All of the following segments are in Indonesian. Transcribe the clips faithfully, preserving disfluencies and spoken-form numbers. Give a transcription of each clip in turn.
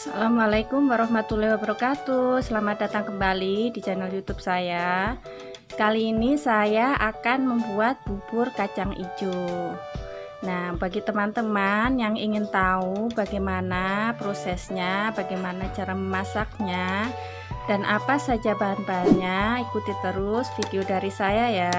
Assalamualaikum warahmatullahi wabarakatuh. Selamat datang kembali di channel YouTube saya. Kali ini saya akan membuat bubur kacang hijau. Nah, bagi teman-teman yang ingin tahu bagaimana prosesnya, bagaimana cara memasaknya, dan apa saja bahan-bahannya, ikuti terus video dari saya ya.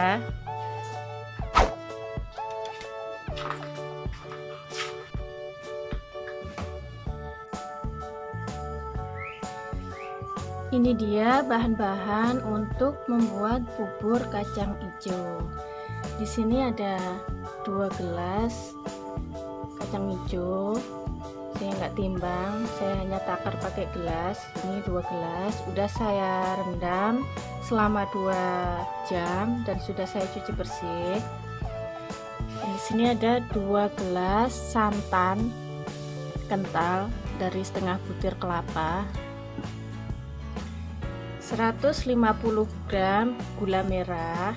Ini dia bahan-bahan untuk membuat bubur kacang hijau. Di sini ada dua gelas kacang hijau. Saya nggak timbang, saya hanya takar pakai gelas. Ini dua gelas. Udah saya rendam selama dua jam dan sudah saya cuci bersih. Di sini ada dua gelas santan kental dari setengah butir kelapa. seratus lima puluh gram gula merah,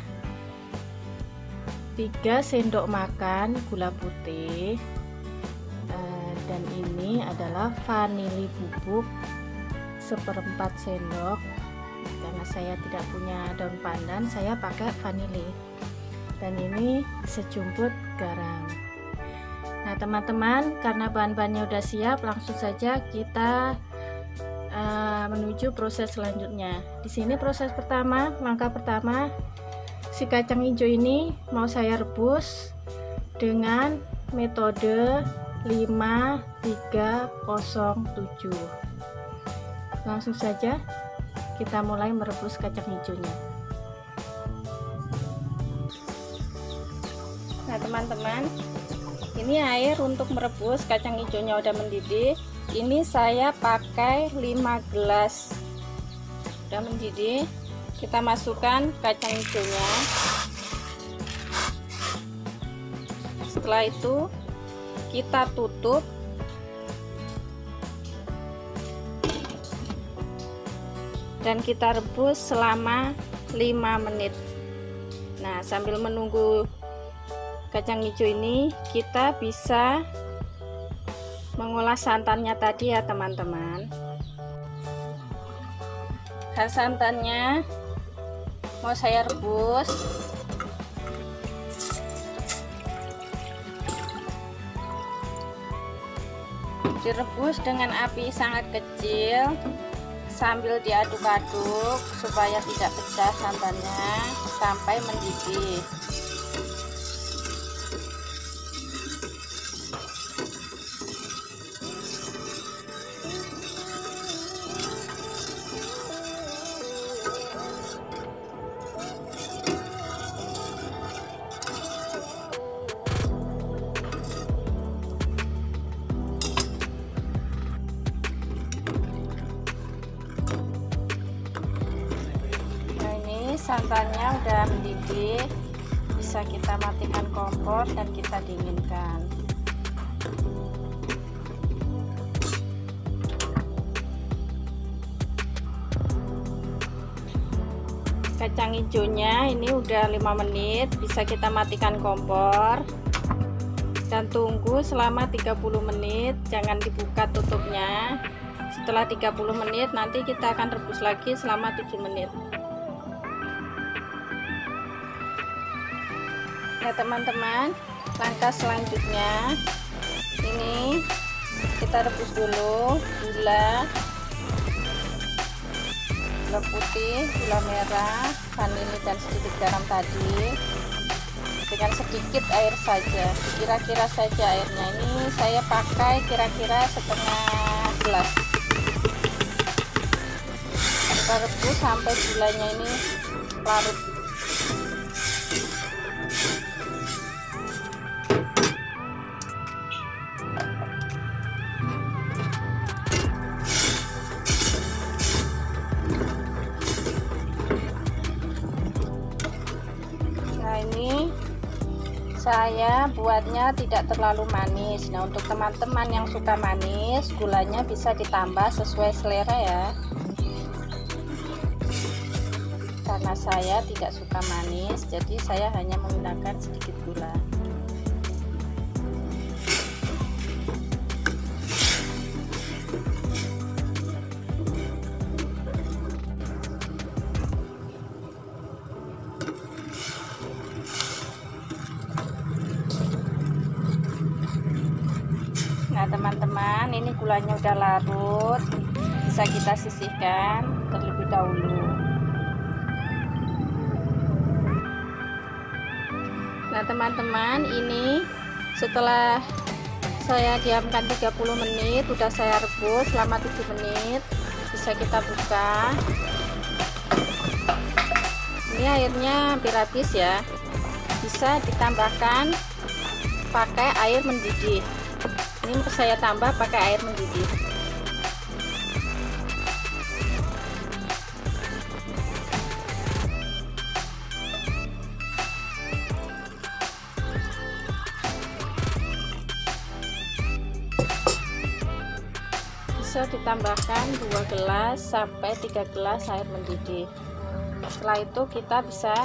tiga sendok makan gula putih, dan ini adalah vanili bubuk seperempat sendok. Karena saya tidak punya daun pandan, saya pakai vanili. Dan ini sejumput garam. Nah teman-teman, karena bahan-bahannya udah siap, langsung saja kita Uh, menuju proses selanjutnya. Di sini proses pertama, langkah pertama, si kacang hijau ini mau saya rebus dengan metode lima tiga nol tujuh. Langsung saja kita mulai merebus kacang hijaunya. Nah teman-teman, ini air untuk merebus kacang hijaunya udah mendidih. Ini saya pakai lima gelas. Udah mendidih, kita masukkan kacang hijaunya. Setelah itu kita tutup dan kita rebus selama lima menit. Nah, sambil menunggu kacang hijau ini, kita bisa mengolah santannya tadi ya teman-teman. Nah, santannya mau saya rebus. Direbus dengan api sangat kecil sambil diaduk-aduk supaya tidak pecah santannya sampai mendidih. Santannya udah mendidih, bisa kita matikan kompor dan kita dinginkan. Kacang hijaunya ini udah lima menit, bisa kita matikan kompor dan tunggu selama tiga puluh menit. Jangan dibuka tutupnya. Setelah tiga puluh menit nanti kita akan rebus lagi selama tujuh menit. Nah teman-teman, langkah selanjutnya ini kita rebus dulu gula gula putih, gula merah, vanili dan sedikit garam tadi dengan sedikit air saja, kira-kira saja airnya. Ini saya pakai kira-kira setengah gelas. Kita rebus sampai gulanya ini larut. Ini saya buatnya tidak terlalu manis. Nah untuk teman-teman yang suka manis, gulanya bisa ditambah sesuai selera ya, karena saya tidak suka manis, jadi saya hanya menggunakan sedikit gula. teman-teman, ini gulanya udah larut, bisa kita sisihkan terlebih dahulu. Nah teman-teman, ini setelah saya diamkan tiga puluh menit, udah saya rebus selama tujuh menit, bisa kita buka. Ini airnya hampir habis ya, bisa ditambahkan pakai air mendidih. Ini saya tambah pakai air mendidih. Bisa ditambahkan dua gelas sampai tiga gelas air mendidih. Setelah itu kita bisa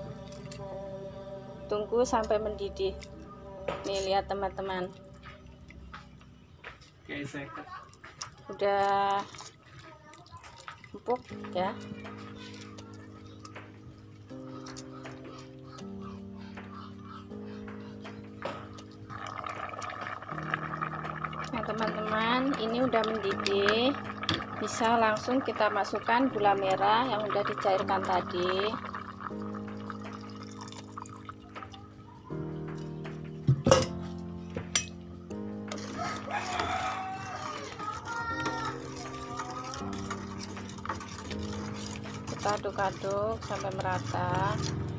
tunggu sampai mendidih. Nih lihat teman-teman, udah empuk ya. Nah teman-teman, ini udah mendidih, bisa langsung kita masukkan gula merah yang udah dicairkan tadi. Kita aduk-aduk sampai merata.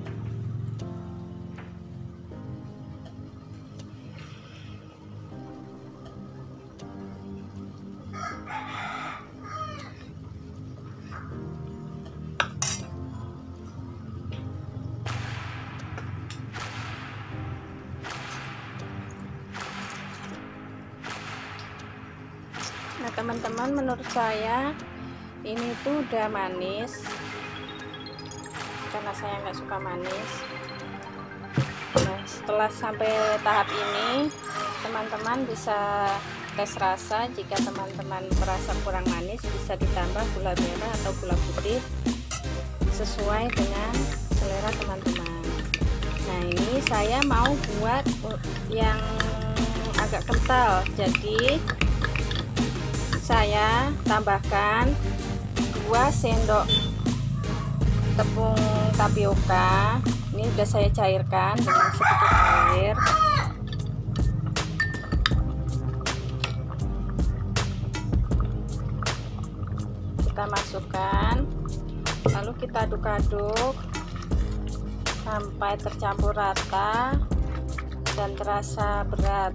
Nah teman-teman, menurut saya ini tuh udah manis, karena saya nggak suka manis. Nah setelah sampai tahap ini, teman-teman bisa tes rasa. Jika teman-teman merasa kurang manis, bisa ditambah gula merah atau gula putih sesuai dengan selera teman-teman. Nah ini saya mau buat yang agak kental, jadi saya tambahkan dua sendok tepung tapioka. Ini udah saya cairkan dengan sedikit air. Kita masukkan, lalu kita aduk-aduk sampai tercampur rata dan terasa berat.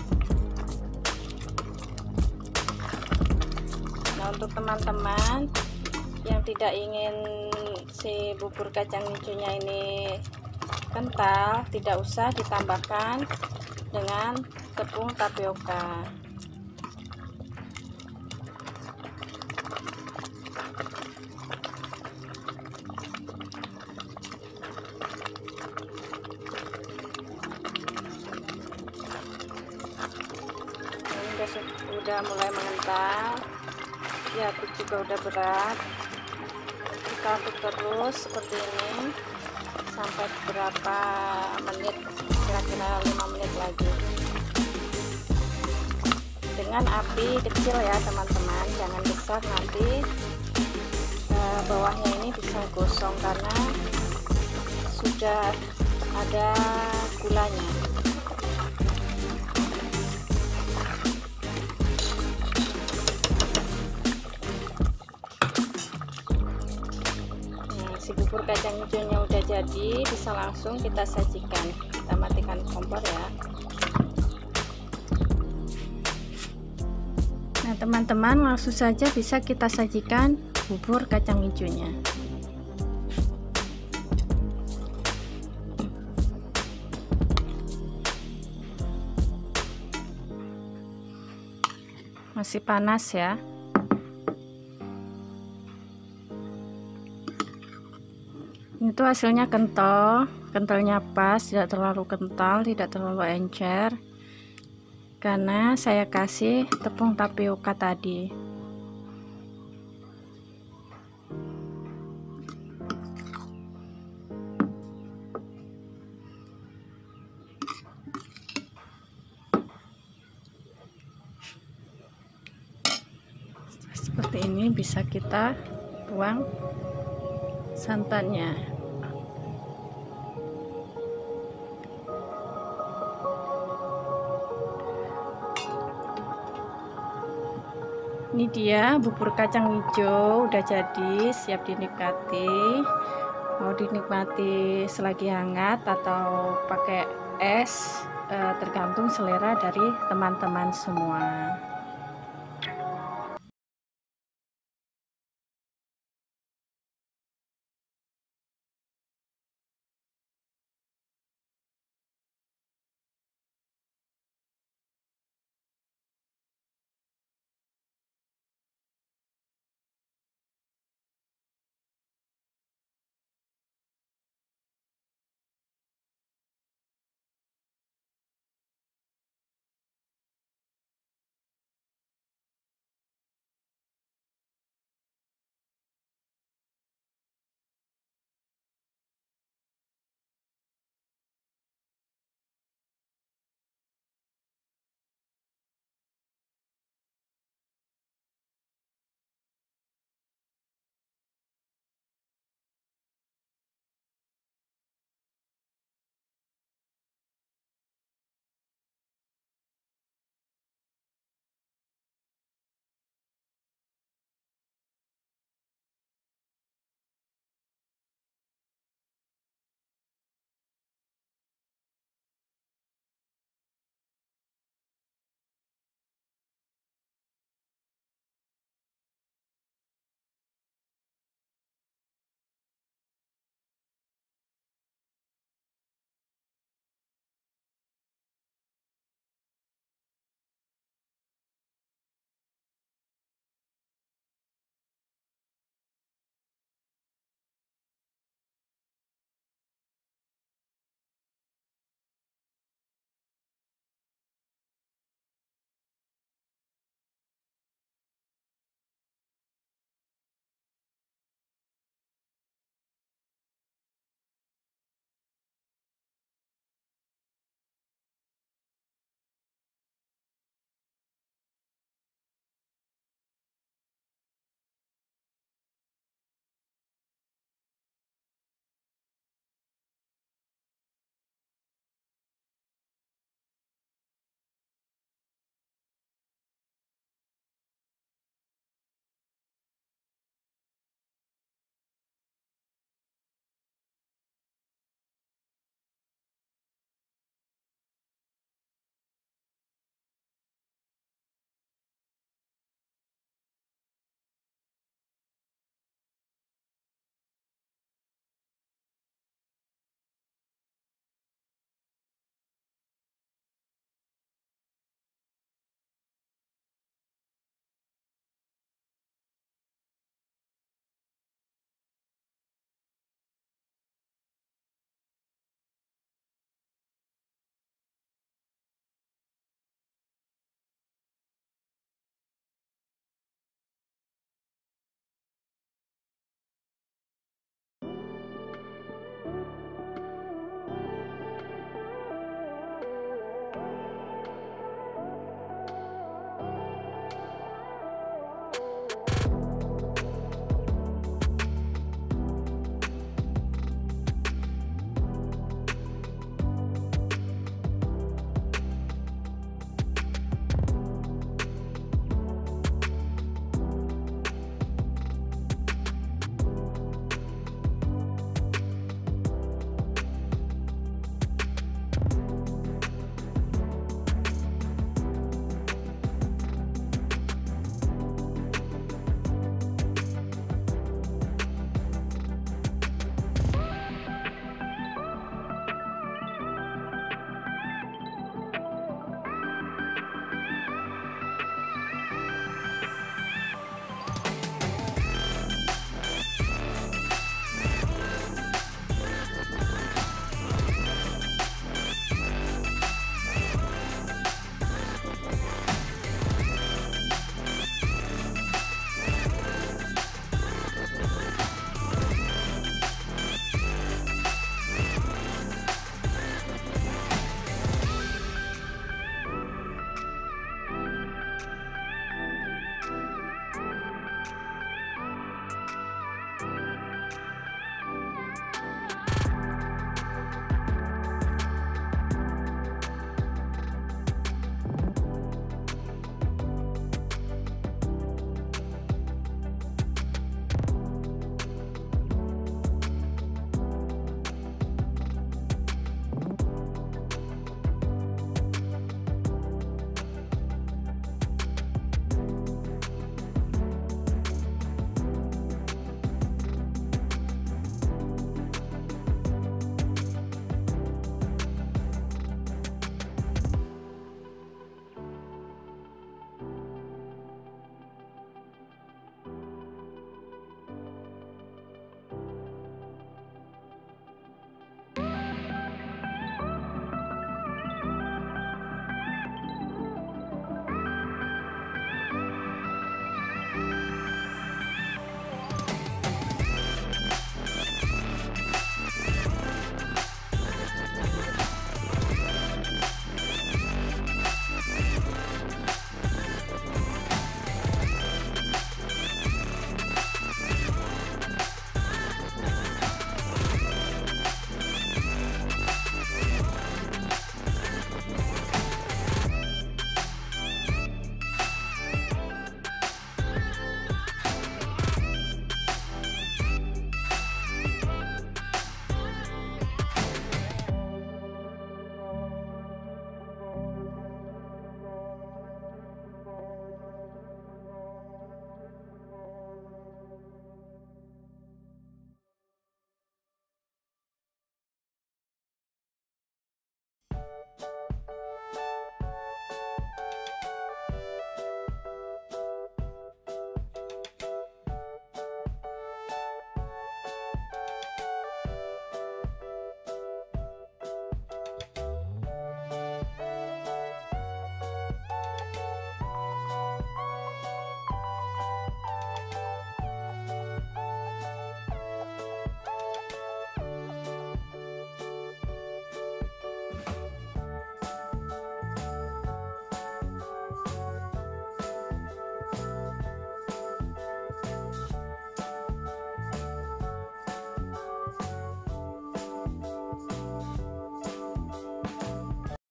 Nah untuk teman-teman yang tidak ingin si bubur kacang hijaunya ini kental, tidak usah ditambahkan dengan tepung tapioka. Ini udah, udah mulai mengental. Ya, aduk juga udah berat. Kita aduk terus seperti ini sampai beberapa menit, kira-kira lima menit lagi, dengan api kecil ya teman-teman, jangan besar, nanti eh, bawahnya ini bisa gosong karena sudah ada gulanya. Si bubur kacang hijaunya udah jadi, bisa langsung kita sajikan. Kita matikan kompor ya. Nah teman-teman, langsung saja bisa kita sajikan bubur kacang hijaunya. Masih panas ya. Ini tuh hasilnya kental, kentalnya pas, tidak terlalu kental, tidak terlalu encer, karena saya kasih tepung tapioka tadi. seperti ini, bisa kita tuang santannya. Ini dia bubur kacang hijau udah jadi, siap dinikmati. Mau dinikmati selagi hangat atau pakai es, eh, tergantung selera dari teman-teman semua.